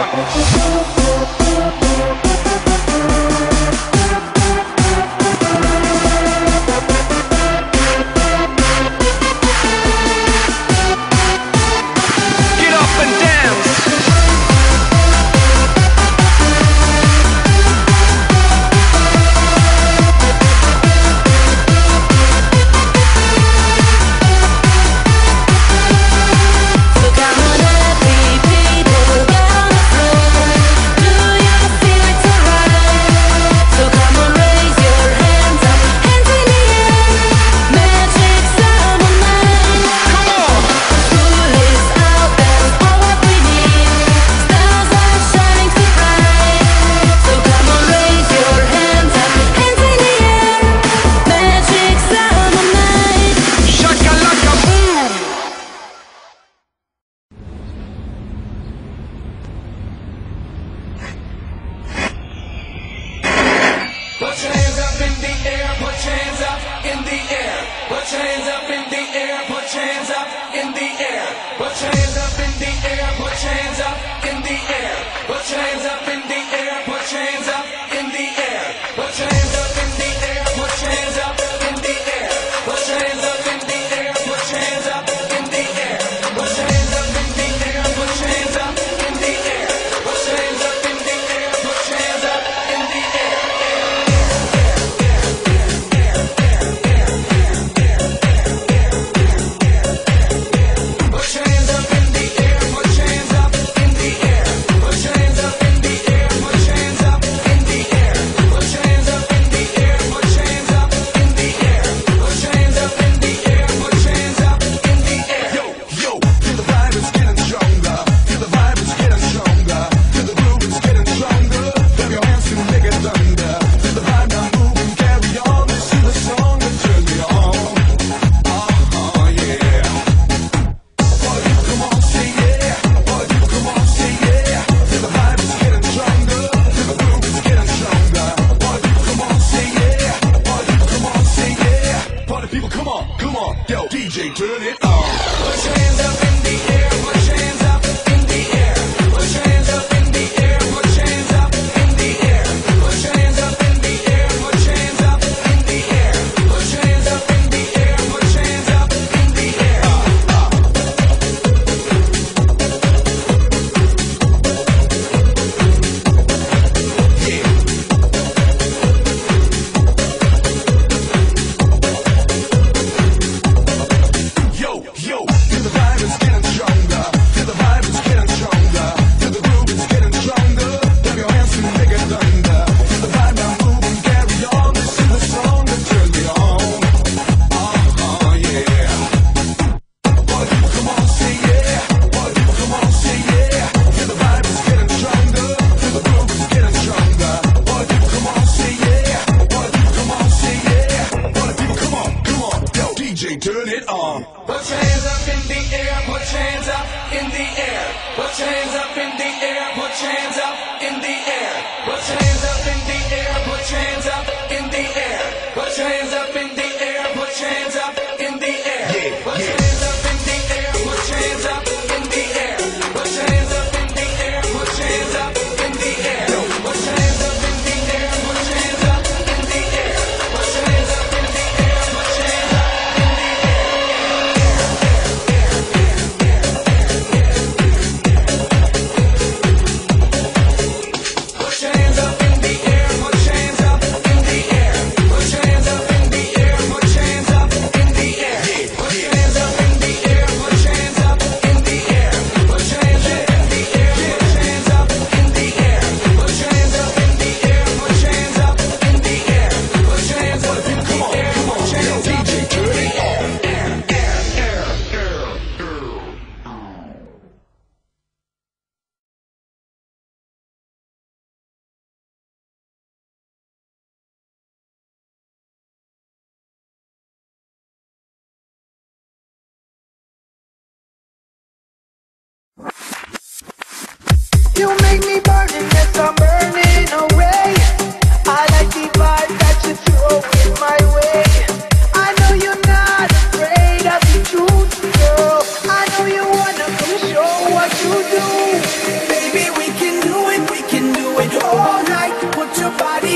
You make me burning, yes, I'm burning away. I like the vibe that you throw in my way. I know you're not afraid of the truth, girl. I know you wanna come show what you do. Baby, we can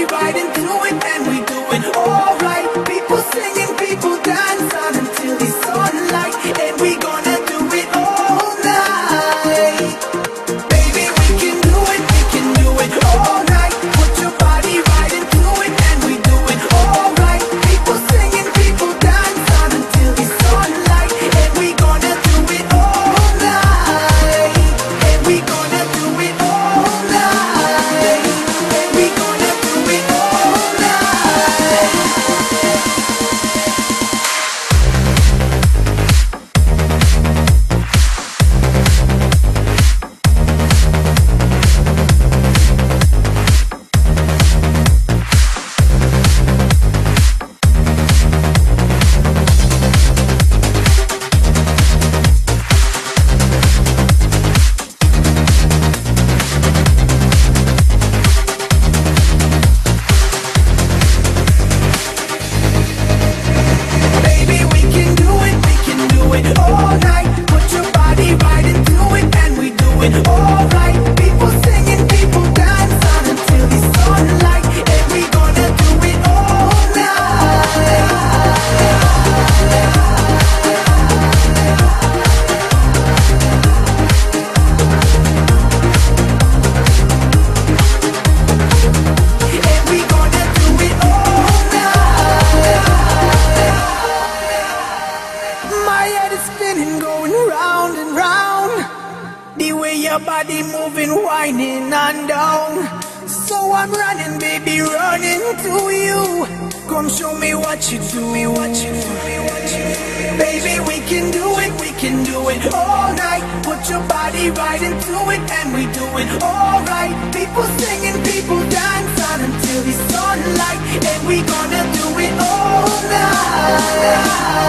right into it, and we doing alright. People singing, people dancing until the sunlight, and we gonna do it all night. Baby, we can do it all night. Put your body right into it, and we doing alright. People singing, people dancing until the sunlight, and we gonna do it all night. And we gonna do it all night. And we gonna do it all night. Baby, we can do it all night. Put your body right into it, and we doing alright. People singing, people dancing until the sunlight, and we gonna do it all night. And we gonna do it all night. My head is spinning, going round and round. The way your body moving, whining and down. So I'm running, baby, running to you. Come show me what you do, Baby, we can do it all night. Put your body right into it, and we doing alright. People singing, people dancing until the sunlight, and we gonna do it all night.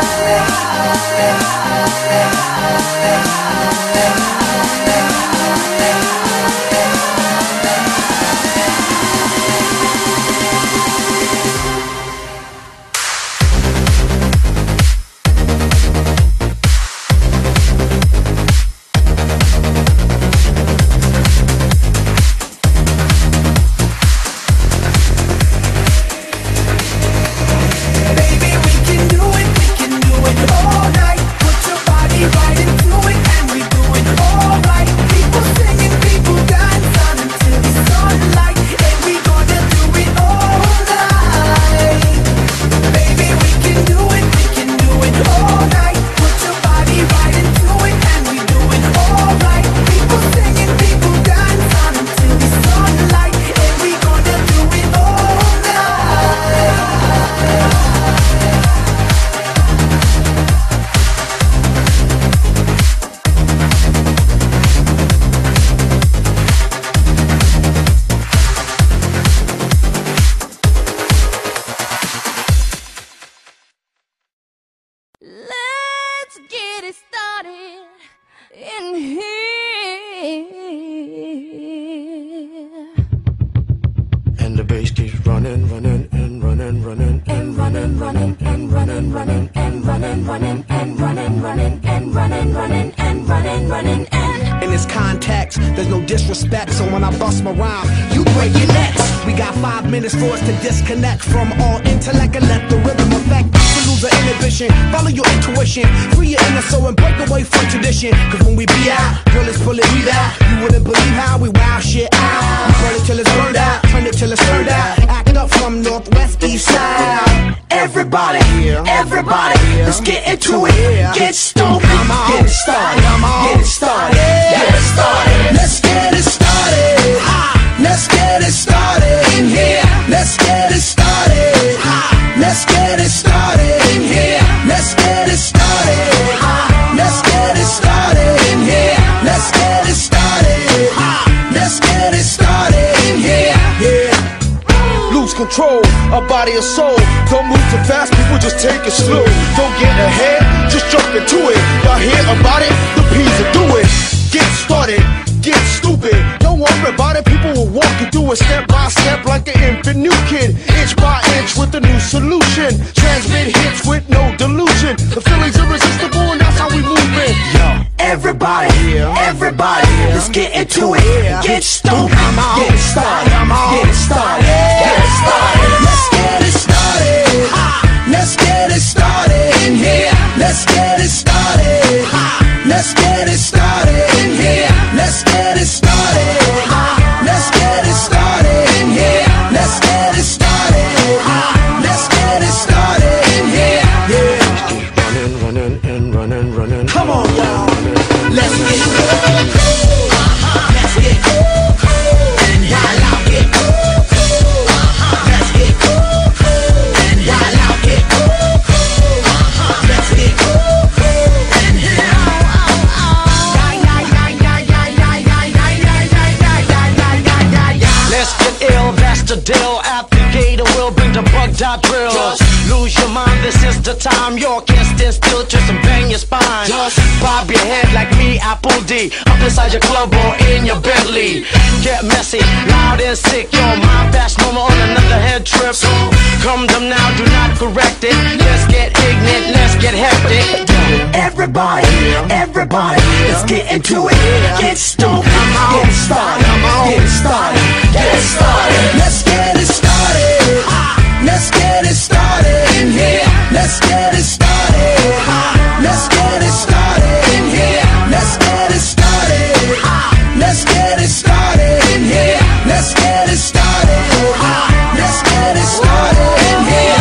Baby, we can do it all night. Put your body right into it, and we doing alright. People singing, people dancing until the sunlight, and we gonna do it all night. Baby, we can do it all night. Put your body right into it, and we doing alright. People singing, people dancing until the sunlight, and we gonna do it all night. Let's get it started in here. And the bass keeps running, running, and running, running, and running, running, and running, running, and running, running, and running, running, and running, running, and running, running, and In this context, there's no disrespect, so when I bust my rhyme, you break your necks. We got 5 minutes for us to disconnect from all intellect and let the rhythm affect. To lose the inhibition, follow your intuition, free your inner soul and break away from tradition. Cause when we be out, girl, it's pulling me out. You wouldn't believe how we wow shit out. We burn it till it's burned out, turn it till it's turned out. Act up from northwest, east side. Everybody, everybody, let's get into it. Get stupid, get it started, get it started, get it started. Let's get it started. Let's get it started in here. Let's get it started. Let's get it started in here. Let's get it started. Let's get it started in here. Let's get it started. Let's get it started in here. Yeah. lose control, a body and soul. Don't move too fast, people just take it slow. Don't get ahead, just jump into it. Y'all hear about it? The P's will do it. Get started, get stupid. Don't worry about it, people will walk you through it step by step like an infant new kid. Inch by inch with a new solution. Transmit hits with no delusion. The feeling's irresistible and that's how we move it. Yo, Everybody, everybody, let's get into it. Get stupid, get it started, get it started, get it started. the deal at the gate, and we'll bring the bug dot drill. Just lose your mind, this is the time. You can't stand still, twist and bang your spine. Just bob your head like me, Apple D, up inside your club or in your Bentley. Get messy, loud and sick, your mind fast, normal on another head trip. So come them now, do not correct it. Let's get ignorant, let's get hectic. Everybody, everybody, let's get into it. Get stoked, get it started, get it started, get it started. Let's get it started. Let's get it started in here. Let's get it started. Let's get it started in here. Let's get it started. Let's get it started in here. Let's get it started. Let's get it started in here.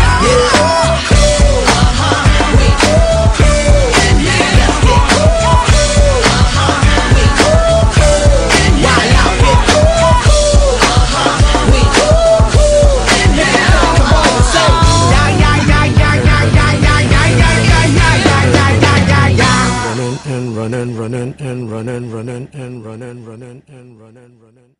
Running, running, and running, running, and running, running, and running, running.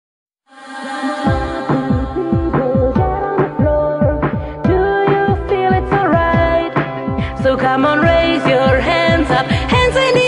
Do you feel it's alright? So come on, raise your hands up, hands in the